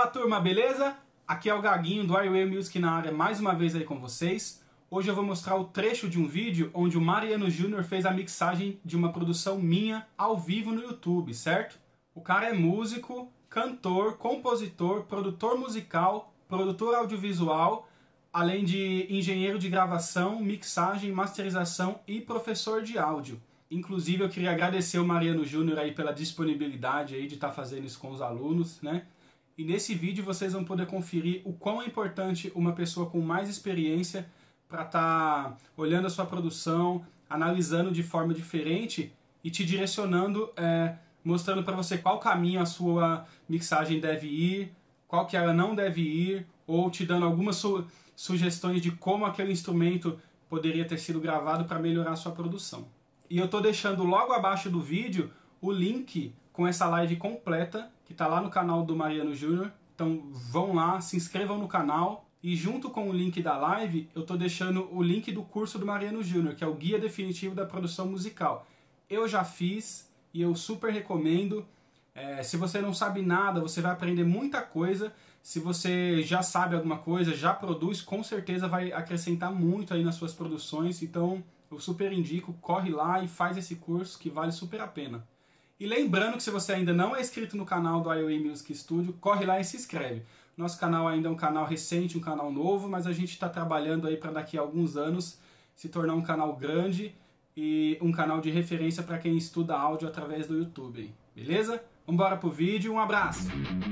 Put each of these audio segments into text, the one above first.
Fala turma, beleza? Aqui é o Gaguinho do iWay Music na área mais uma vez aí com vocês. Hoje eu vou mostrar o trecho de um vídeo onde o Mariano Júnior fez a mixagem de uma produção minha ao vivo no YouTube, certo? O cara é músico, cantor, compositor, produtor musical, produtor audiovisual, além de engenheiro de gravação, mixagem, masterização e professor de áudio. Inclusive eu queria agradecer o Mariano Júnior aí pela disponibilidade aí de estar fazendo isso com os alunos, né? E nesse vídeo vocês vão poder conferir o quão é importante uma pessoa com mais experiência para estar olhando a sua produção, analisando de forma diferente e te direcionando, mostrando para você qual caminho a sua mixagem deve ir, qual que ela não deve ir, ou te dando algumas sugestões de como aquele instrumento poderia ter sido gravado para melhorar a sua produção. E eu estou deixando logo abaixo do vídeo o link com essa live completa, que está lá no canal do Mariano Júnior. Então vão lá, se inscrevam no canal. E junto com o link da live, eu estou deixando o link do curso do Mariano Júnior, que é o Guia Definitivo da Produção Musical. Eu já fiz e eu super recomendo. Se você não sabe nada, você vai aprender muita coisa. Se você já sabe alguma coisa, já produz, com certeza vai acrescentar muito aí nas suas produções. Então eu super indico, corre lá e faz esse curso que vale super a pena. E lembrando que se você ainda não é inscrito no canal do iWay Music Studio, corre lá e se inscreve. Nosso canal ainda é um canal recente, um canal novo, mas a gente está trabalhando aí para daqui a alguns anos se tornar um canal grande e um canal de referência para quem estuda áudio através do YouTube. Aí, beleza? Vamos embora pro vídeo, um abraço!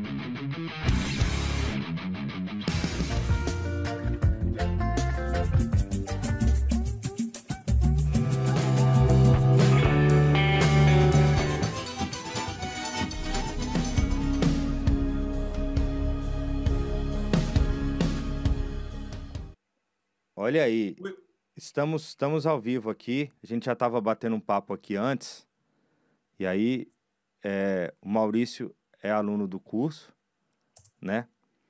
Olha aí, estamos ao vivo aqui, a gente já estava batendo um papo aqui antes, e aí o Maurício é aluno do curso, né?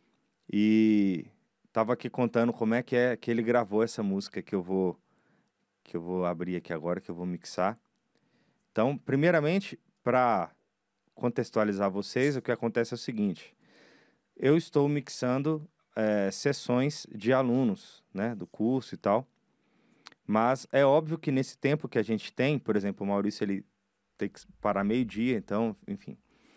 E estava aqui contando como é que ele gravou essa música que eu vou abrir aqui agora, que eu vou mixar. Então, primeiramente, para contextualizar vocês, o que acontece é o seguinte: eu estou mixando sessões de alunos, né, do curso e tal, mas é óbvio que nesse tempo que a gente tem, por exemplo, o Maurício ele tem que parar meio-dia, então, enfim,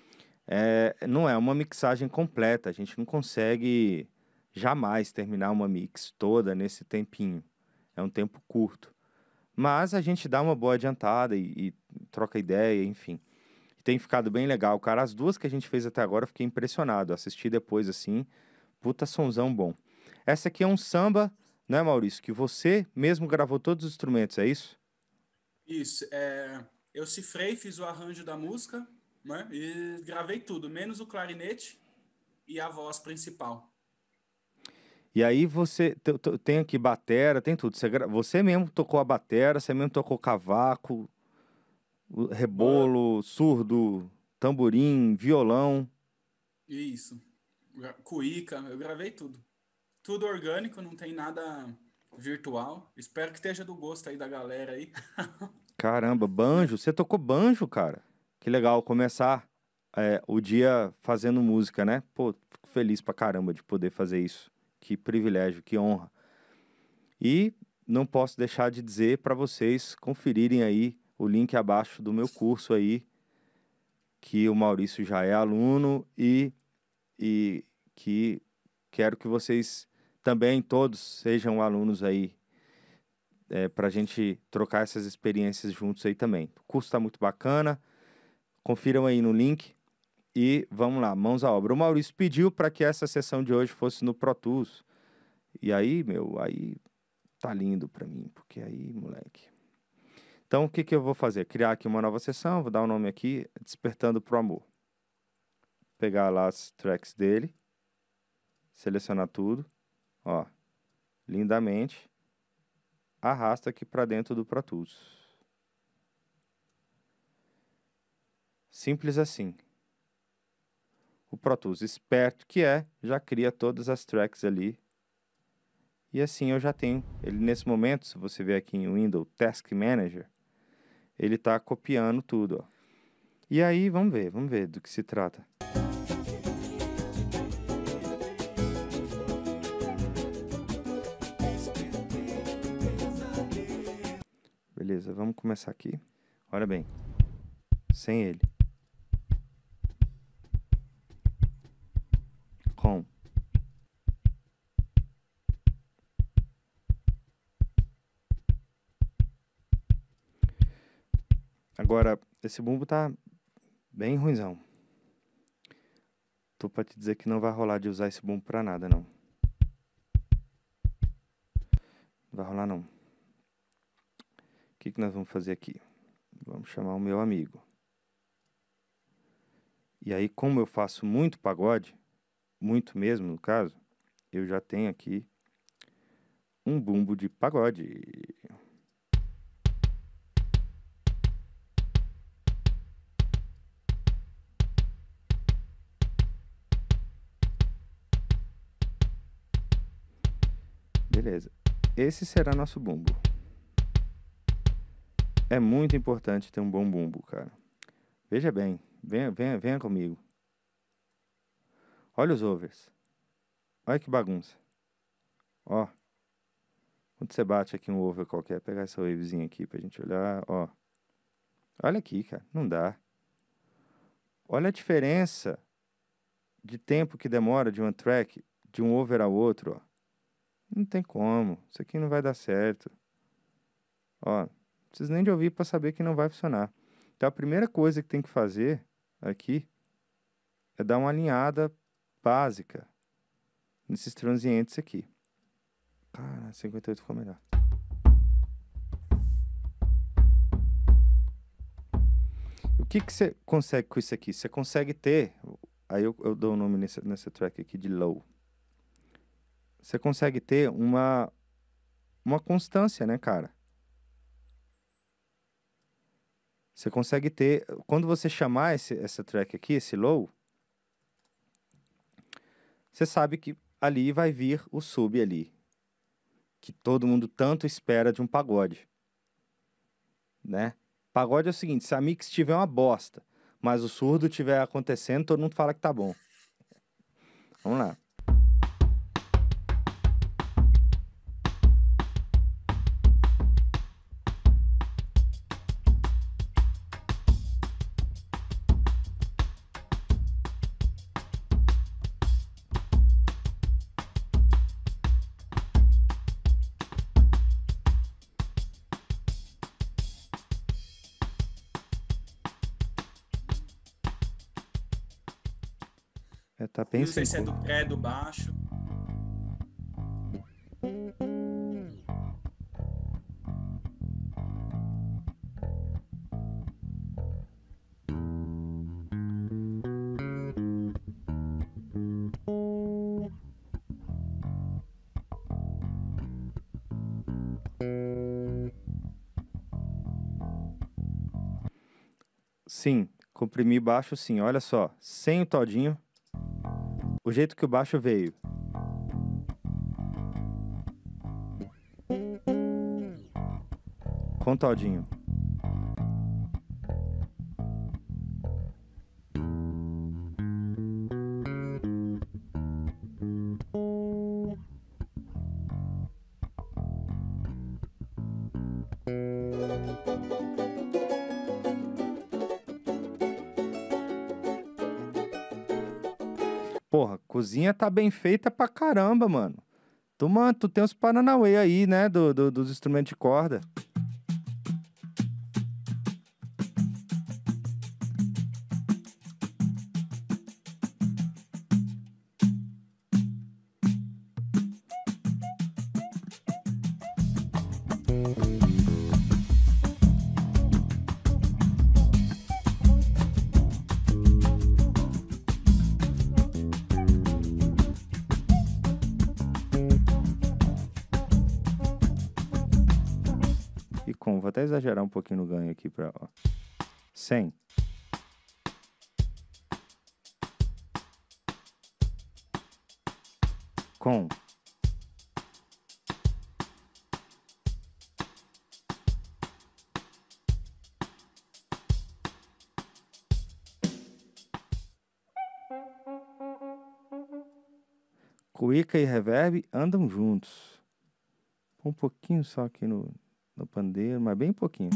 não é uma mixagem completa, a gente não consegue jamais terminar uma mix toda nesse tempinho, é um tempo curto, mas a gente dá uma boa adiantada e troca ideia, enfim. Tem ficado bem legal, cara. As duas que a gente fez até agora, eu fiquei impressionado. Assisti depois, assim, puta sonzão bom. Essa aqui é um samba, né, Maurício? Que você mesmo gravou todos os instrumentos, é isso? Isso, eu cifrei, fiz o arranjo da música, né, e gravei tudo, menos o clarinete e a voz principal. E aí você tem aqui batera, tem tudo. Você mesmo tocou a batera, você mesmo tocou cavaco, rebolo, surdo, tamborim, violão. Isso, cuíca, eu gravei tudo. Tudo orgânico, não tem nada virtual. Espero que esteja do gosto aí da galera aí. Caramba, banjo. Você tocou banjo, cara. Que legal começar o dia fazendo música, né? Pô, fico feliz pra caramba de poder fazer isso. Que privilégio, que honra. E não posso deixar de dizer para vocês conferirem aí o link abaixo do meu curso aí, que o Maurício já é aluno e que quero que vocês também todos sejam alunos aí, para a gente trocar essas experiências juntos aí também. O curso está muito bacana, confiram aí no link e vamos lá, mãos à obra. O Maurício pediu para que essa sessão de hoje fosse no Pro Tools. E aí, aí tá lindo para mim, porque aí, moleque. Então, o que que eu vou fazer? Criar aqui uma nova sessão, vou dar o nome aqui, Despertando pro Amor. Pegar lá as tracks dele, selecionar tudo, ó, lindamente, arrasta aqui para dentro do Pro Tools. Simples assim. O Pro Tools, esperto que já cria todas as tracks ali. E assim eu já tenho. Ele nesse momento, se você ver aqui em Windows Task Manager, ele está copiando tudo, ó. E aí, vamos ver do que se trata. Beleza, vamos começar aqui. Olha bem, sem ele. Com. Agora, esse bumbo tá bem ruinzão. Tô pra te dizer que não vai rolar de usar esse bumbo pra nada, não. Não vai rolar, não. O que nós vamos fazer aqui? Vamos chamar o meu amigo. E aí, como eu faço muito pagode, muito mesmo no caso, eu já tenho aqui um bumbo de pagode. Beleza. Esse será nosso bumbo. É muito importante ter um bom bumbo, cara. Veja bem, venha comigo. Olha os overs. Olha que bagunça. Ó. Quando você bate aqui um over qualquer, pegar essa wavezinha aqui pra gente olhar, ó. Olha aqui, cara. Não dá. Olha a diferença de tempo que demora de uma track, de um over ao outro, ó. Não tem como. Isso aqui não vai dar certo. Ó. Não precisa nem de ouvir pra saber que não vai funcionar. Então, a primeira coisa que tem que fazer aqui é dar uma alinhada básica nesses transientes aqui. Cara, 58 ficou melhor. O que você consegue com isso aqui? Você consegue ter... Aí eu dou o nome nessa track aqui de low. Você consegue ter uma constância, né, cara? Você consegue ter... Quando você chamar essa track aqui, esse low, você sabe que ali vai vir o sub ali. Que todo mundo tanto espera de um pagode. Né? Pagode é o seguinte, se a mix tiver uma bosta, mas o surdo tiver acontecendo, todo mundo fala que tá bom. Vamos lá. Tá bem. Não sei se é do pré, do baixo. Sim, comprimir baixo sim, olha só. Sem o todinho. O jeito que o baixo veio. Com o todinho. Porra, cozinha tá bem feita pra caramba, mano. Tu tem os Paranauê aí, né? Dos instrumentos de corda. Vou até exagerar um pouquinho no ganho aqui pra... Ó. 100. Com. Cuíca e reverb andam juntos. Um pouquinho só aqui no no pandeiro, mas bem pouquinho.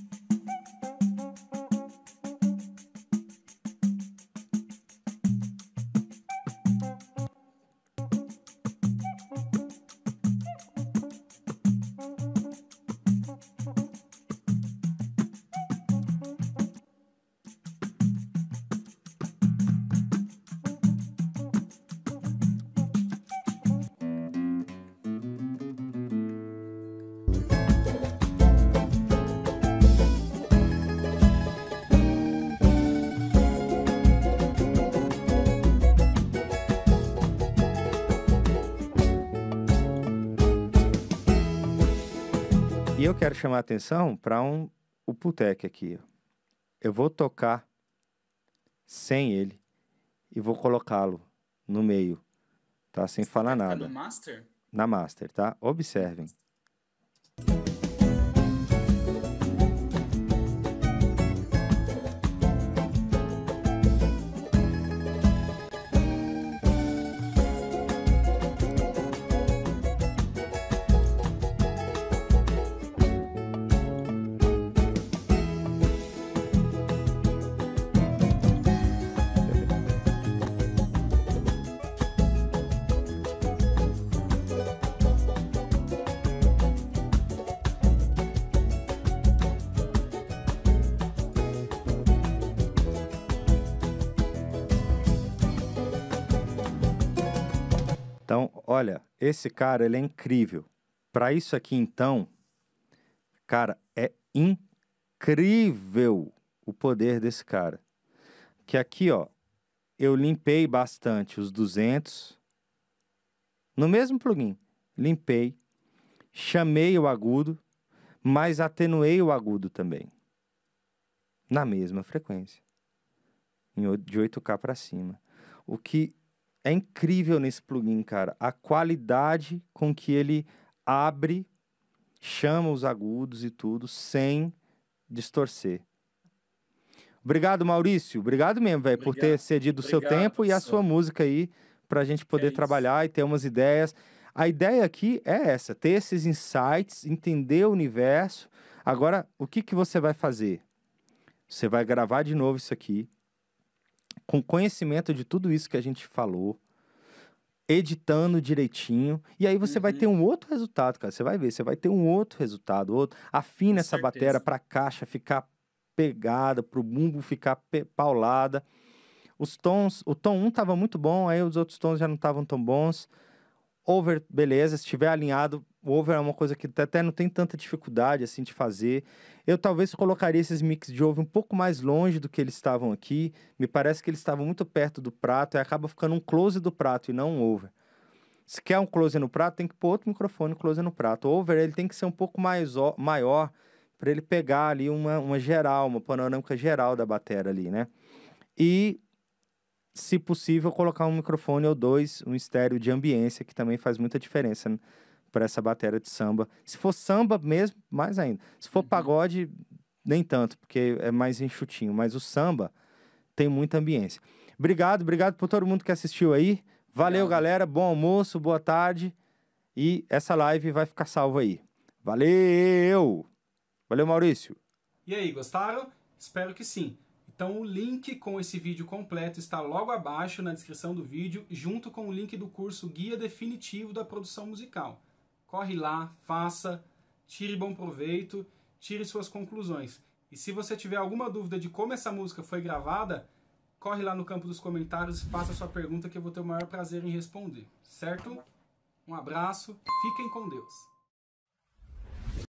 E eu quero chamar a atenção para o Pultec aqui. Eu vou tocar sem ele e vou colocá-lo no meio, tá? Sem falar nada. No master? Na master, tá? Observem. Então, olha, esse cara, ele é incrível. Para isso aqui, então, cara, é incrível o poder desse cara. Que aqui, ó, eu limpei bastante os 200 no mesmo plugin. Limpei, chamei o agudo, mas atenuei o agudo também. Na mesma frequência. De 8K para cima. O que é incrível nesse plugin, cara. A qualidade com que ele abre, chama os agudos e tudo, sem distorcer. Obrigado, Maurício. Obrigado mesmo, velho, por ter cedido o seu tempo e a sua música aí, pra gente poder trabalhar e ter umas ideias. A ideia aqui é essa, ter esses insights, entender o universo. Agora, o que que você vai fazer? Você vai gravar de novo isso aqui, com conhecimento de tudo isso que a gente falou, editando direitinho, e aí você vai ter um outro resultado, cara. Você vai ver, você vai ter um outro resultado, afina essa bateria para a caixa ficar pegada, para o bumbo ficar paulada. Os tons, o tom 1 estava muito bom, aí os outros tons já não estavam tão bons. Over, beleza, se estiver alinhado, o over é uma coisa que até não tem tanta dificuldade assim de fazer. Eu talvez colocaria esses mix de over um pouco mais longe do que eles estavam aqui. Me parece que eles estavam muito perto do prato e acaba ficando um close do prato e não um over. Se quer um close no prato, tem que pôr outro microfone close no prato. O over ele tem que ser um pouco maior para ele pegar ali uma geral, uma panorâmica geral da bateria ali, né? E, se possível, colocar um microfone ou dois, um estéreo de ambiência, que também faz muita diferença, né, para essa bateria de samba. Se for samba mesmo, mais ainda. Se for pagode, nem tanto, porque é mais enxutinho. Mas o samba tem muita ambiência. Obrigado por todo mundo que assistiu aí. Valeu, galera. Bom almoço, boa tarde. E essa live vai ficar salva aí. Valeu! Valeu, Maurício. E aí, gostaram? Espero que sim. Então o link com esse vídeo completo está logo abaixo na descrição do vídeo, junto com o link do curso Guia Definitivo da Produção Musical. Corre lá, faça, tire bom proveito, tire suas conclusões. E se você tiver alguma dúvida de como essa música foi gravada, corre lá no campo dos comentários e faça sua pergunta que eu vou ter o maior prazer em responder. Certo? Um abraço, fiquem com Deus.